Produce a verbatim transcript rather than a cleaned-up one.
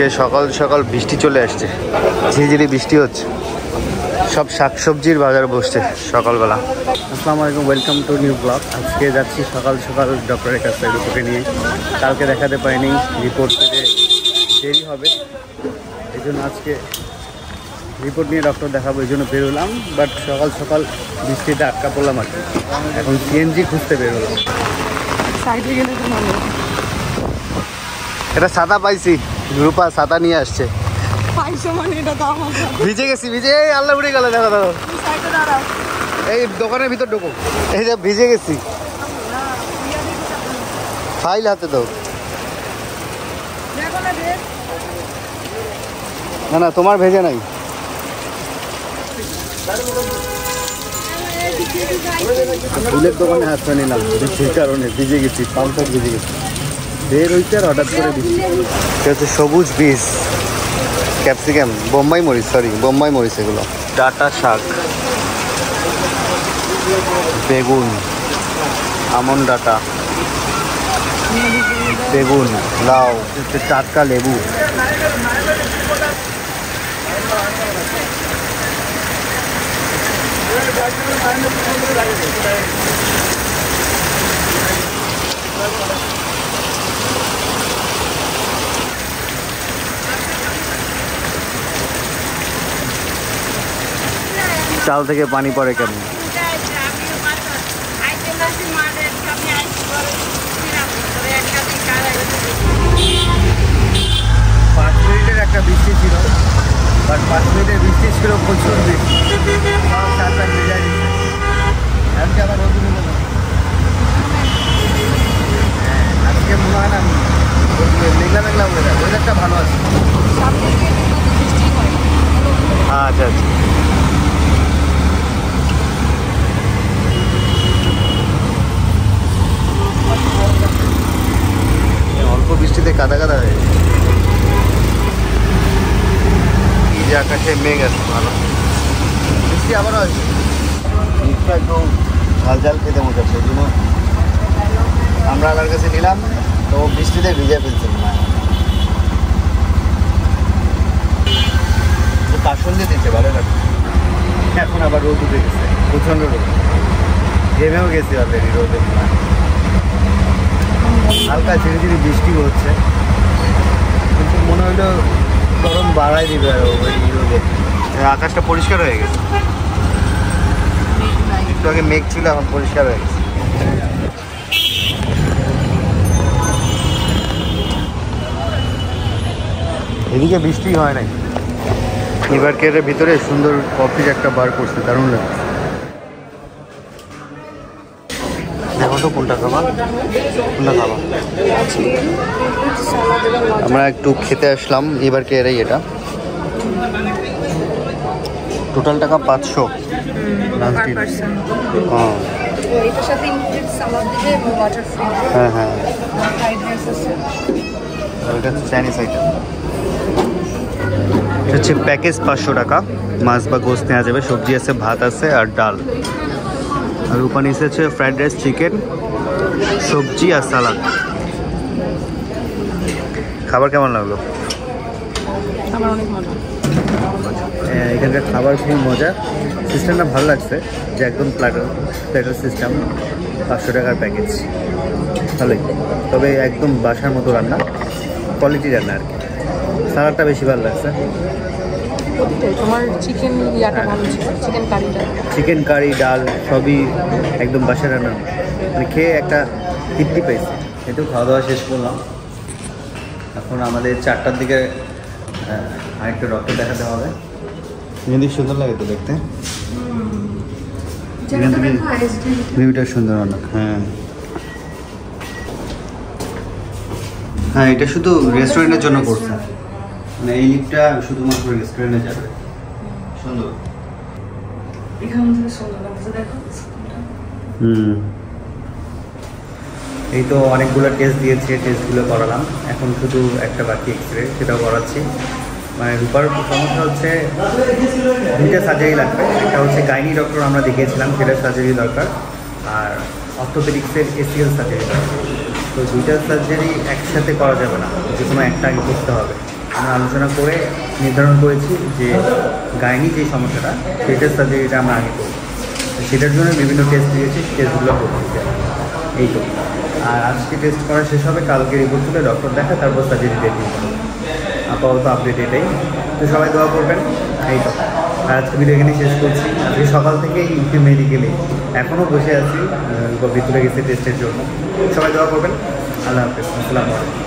আজকে সকাল সকাল বৃষ্টি চলে আসছে, ঝিরিঝিরি বৃষ্টি হচ্ছে। সব শাকসবজির বাজার বসছে সকালবেলা। আসসালামু আলাইকুম, ওয়েলকাম টু নিউ ব্লগ। আজকে যাচ্ছি সকাল সকাল ডক্টরের কাছে রিপোর্টে নিয়ে। কালকে দেখাতে পারিনি, রিপোর্ট পেতে দেরি হবে, এই জন্য আজকে রিপোর্ট নিয়ে ডক্টর দেখাবো, এই জন্য বেরোলাম। বাট সকাল সকাল বৃষ্টিতে আটকা পড়লাম আর কি। এখন সিএনজি খুঁজতে বেরোলাম। এটা ছাতা পাইছি, রূপা ছাতা নিয়ে আসছে। ভিজে গেছি, ভিজে আল্লাহ উড়ে গেল। দেখো দেখো, এই দোকানের ভিতর ঢোকো। এই যে ভিজে গেছি, ফাইল হাতে দাও। না না, তোমার ভেজে নাই। ফুলের দোকানে হাত পা নিলাম বৃষ্টির কারণে, ভিজে গেছি, পাম্পটা ভিজে গেছি। বের হইতে আর হঠাৎ করে বৃষ্টি। এটা হচ্ছে সবুজ বীজ, ক্যাপসিকাম, বোম্বাই মরিচ, সরি বোম্বাই মরিচ এগুলো। ডাটা শাক, বেগুন, আমন ডাটা, বেগুন, লাউ, টাটকা লেবু। চাল থেকে পানি পড়ে কেন? পাঁচ মিনিটের একটা বৃষ্টি ছিল, বাট পাঁচ মিনিটের বৃষ্টি ছিল প্রচুর বৃষ্টি। আজকে আবার রোদ উঠে গেল। হ্যাঁ, আজকে মনে হয় না মেঘলা মেঘলা ওয়েদার, ওয়েদারটা ভালো আছে। আচ্ছা আচ্ছা, অল্প বৃষ্টিতে কাদা কাদা হয়ে গেছে। এই যে আকাশে মেঘ আছে, ভালো বৃষ্টি আবারও আছে। মুখটা একটু ঝাল ঝাল খেতে মতো আছে, ওই জন্য আমরা আমার কাছে নিলাম, তো বৃষ্টিতে ভিজে ফেলছে মনে হয়। কাশন দিয়ে দিচ্ছে, ভালো লাগছে। এখন আবার রোদ উঠে গেছে, প্রচণ্ড রোদ, ঘেমেও গেছি অলরেডি রোদে। হালকা ঝিরি ঝিরি বৃষ্টি হচ্ছে, কিন্তু মনে হলো গরম বাড়াই দিবে আর ওই রোদে। আকাশটা পরিষ্কার হয়ে গেছে, একটু আগে মেঘ ছিল, এখন পরিষ্কার হয়ে গেছে। এদিকে বৃষ্টি হয় নাই। এবার কেটের ভিতরে সুন্দর কফির একটা বার করছে, দারুণ লাগছে। দেখো তো কোনটা খাবা, কোনটা খাবা। আমরা একটু খেতে আসলাম এবার কে এরাই। এটা টোটাল টাকা পাঁচশো। হ্যাঁ হ্যাঁ, ওইটা হচ্ছে চাইনিজ আইটেম। এটা হচ্ছে প্যাকেজ পাঁচশো টাকা, মাছ বা গোস্ত নেওয়া যাবে, সবজি আছে, ভাত আছে আর ডাল। আর উপর নিচে হচ্ছে ফ্রাইড রাইস, চিকেন, সবজি আর সালাদ। খাবার কেমন লাগলো? আমার অনেক মজা। এখানকার খাবার খুব মজা, সিস্টেমটা ভালো লাগছে, যে একদম প্ল্যাটার প্ল্যাটার সিস্টেম, পাঁচশো টাকার প্যাকেজ, ভালোই। তবে একদম বাসার মতো রান্না, কোয়ালিটি রান্না আর কি। সালাদটা বেশি ভালো লাগছে। তোমার চিকেন ইয়াটা ভালো ছিল, চিকেন কারিটা, চিকেন কারি, ডাল সবই একদম বাসার রান্না, মানে খেয়ে একটা তৃপ্তি পেয়েছি। কিন্তু খাওয়া দাওয়া শেষ করলাম, এখন আমাদের চারটার দিকে আরেকটা ডক্টর দেখাতে হবে। যদি সুন্দর লাগে তো দেখতে, ভিউটা সুন্দর অনেক। হ্যাঁ হ্যাঁ, এটা শুধু রেস্টুরেন্টের জন্য করছে, মানে এই লিফটটা শুধুমাত্র রেস্টুরেন্টে যাবে। সুন্দর, হুম। এই তো অনেকগুলো টেস্ট দিয়েছে, টেস্টগুলো করালাম, এখন শুধু একটা বাকি এক্সরে, সেটাও করাচ্ছি। মানে রূপার সমস্যা হচ্ছে দুইটা সার্জারি লাগবে, একটা হচ্ছে গাইনি ডক্টর আমরা দেখিয়েছিলাম, সেটা সার্জারি দরকার, আর অর্থোপেডিক্সের এসিএল সার্জারি দরকার। তো দুইটা সার্জারি একসাথে করা যাবে না, যে কোনো একটা আগে করতে হবে। আমরা আলোচনা করে নির্ধারণ করেছি যে গাইনি যে সমস্যাটা সেটার সার্জারিটা আমরা আগে করব। সেটার জন্য বিভিন্ন টেস্ট দিয়েছি, টেস্টগুলো করতে এই তো। আর আজকে টেস্ট করা শেষ হবে, কালকে রিপোর্ট তুলে ডক্টর দেখা, তারপর সার্জারি ডেট দিতে হবে। আপাতত আপডেট এটাই। তো সবাই দোয়া করবেন এই তো। আর আজকে ভিডিও এখানে শেষ করছি। আজকে সকাল থেকেই ইউপি মেডিকেলে এখনও বসে আছি, ভিতরে গেছি টেস্টের জন্য। সবাই দোয়া করবেন। আল্লাহ হাফেজ, আসসালামু আলাইকুম।